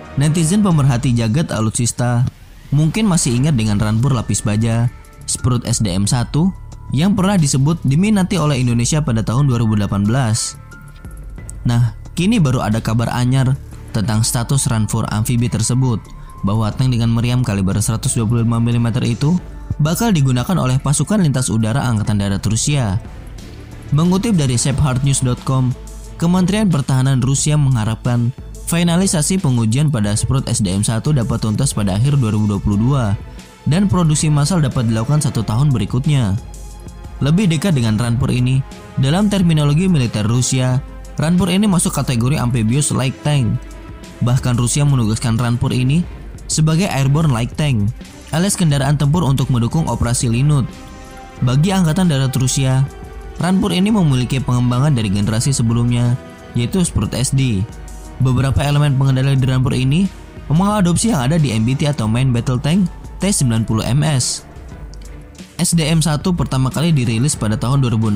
Netizen pemerhati jagat alutsista mungkin masih ingat dengan rampur lapis baja Sprut SDM-1 yang pernah disebut diminati oleh Indonesia pada tahun 2018. Nah, kini baru ada kabar anyar tentang status rampur amfibi tersebut, bahwa tank dengan meriam kaliber 125 mm itu bakal digunakan oleh pasukan lintas udara Angkatan Darat Rusia. Mengutip dari SafeHeartNews.com, Kementerian Pertahanan Rusia mengharapkan finalisasi pengujian pada Sprut SDM-1 dapat tuntas pada akhir 2022 dan produksi massal dapat dilakukan 1 tahun berikutnya. Lebih dekat dengan rampur ini, dalam terminologi militer Rusia, rampur ini masuk kategori amphibious light tank. Bahkan Rusia menugaskan rampur ini sebagai airborne light tank, alias kendaraan tempur untuk mendukung operasi Linut. Bagi Angkatan Darat Rusia, rampur ini memiliki pengembangan dari generasi sebelumnya, yaitu Sprut SD. Beberapa elemen pengendali di rampur ini mengadopsi yang ada di MBT atau Main Battle Tank T-90MS. SDM-1 pertama kali dirilis pada tahun 2016.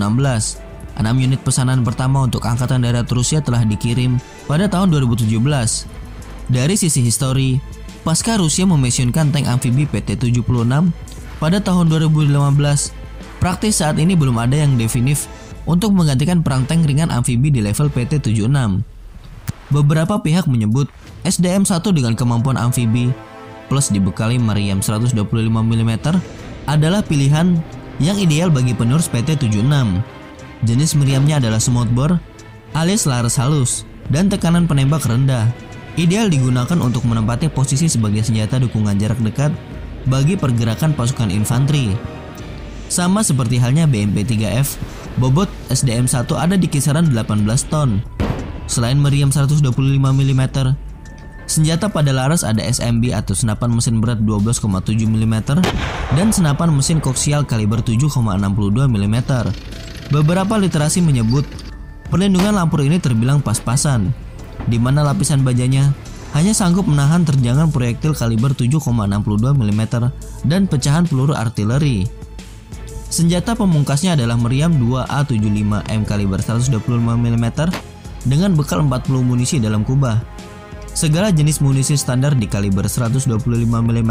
6 unit pesanan pertama untuk Angkatan Darat Rusia telah dikirim pada tahun 2017. Dari sisi histori, pasca Rusia memesionkan tank amfibi PT-76 pada tahun 2015, praktis saat ini belum ada yang definitif untuk menggantikan perang tank ringan amfibi di level PT-76. Beberapa pihak menyebut SDM-1 dengan kemampuan amfibi plus dibekali meriam 125 mm adalah pilihan yang ideal bagi penerus PT-76. Jenis meriamnya adalah smoothbore alias laras halus dan tekanan penembak rendah. Ideal digunakan untuk menempati posisi sebagai senjata dukungan jarak dekat bagi pergerakan pasukan infanteri. Sama seperti halnya BMP-3F, bobot SDM-1 ada di kisaran 18 ton. Selain meriam 125 mm, senjata pada laras ada SMB atau senapan mesin berat 12,7 mm dan senapan mesin koksial kaliber 7,62 mm. Beberapa literasi menyebut perlindungan lampur ini terbilang pas-pasan, di mana lapisan bajanya hanya sanggup menahan terjangan proyektil kaliber 7,62 mm dan pecahan peluru artileri. Senjata pemungkasnya adalah meriam 2A75M kaliber 125 mm dengan bekal 40 munisi dalam kubah. Segala jenis munisi standar di kaliber 125 mm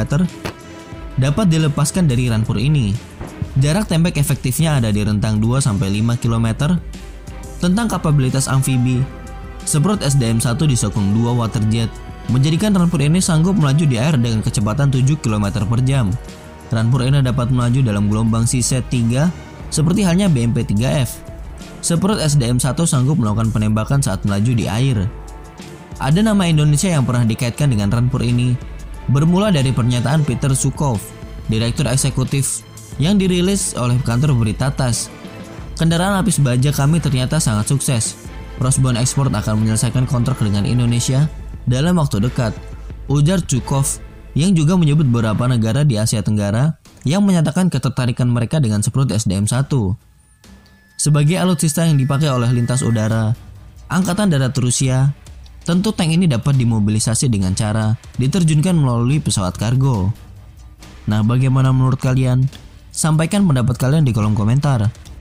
dapat dilepaskan dari rampur ini. Jarak tembak efektifnya ada di rentang 2-5 km. Tentang kapabilitas amfibi, Sprut SDM-1 disokong 2 waterjet, menjadikan rampur ini sanggup melaju di air dengan kecepatan 7 km per jam. Rampur ini dapat melaju dalam gelombang CZ-3 seperti halnya BMP-3F. Sprut SDM-1 sanggup melakukan penembakan saat melaju di air. Ada nama Indonesia yang pernah dikaitkan dengan rampur ini, bermula dari pernyataan Peter Sukov, Direktur Eksekutif, yang dirilis oleh kantor berita TASS. Kendaraan lapis baja kami ternyata sangat sukses. Rosbon Export akan menyelesaikan kontrak dengan Indonesia dalam waktu dekat, ujar Sukov, yang juga menyebut beberapa negara di Asia Tenggara yang menyatakan ketertarikan mereka dengan Sprut SDM-1. Sebagai alutsista yang dipakai oleh lintas udara Angkatan Darat Rusia, tentu tank ini dapat dimobilisasi dengan cara diterjunkan melalui pesawat kargo. Nah, bagaimana menurut kalian? Sampaikan pendapat kalian di kolom komentar.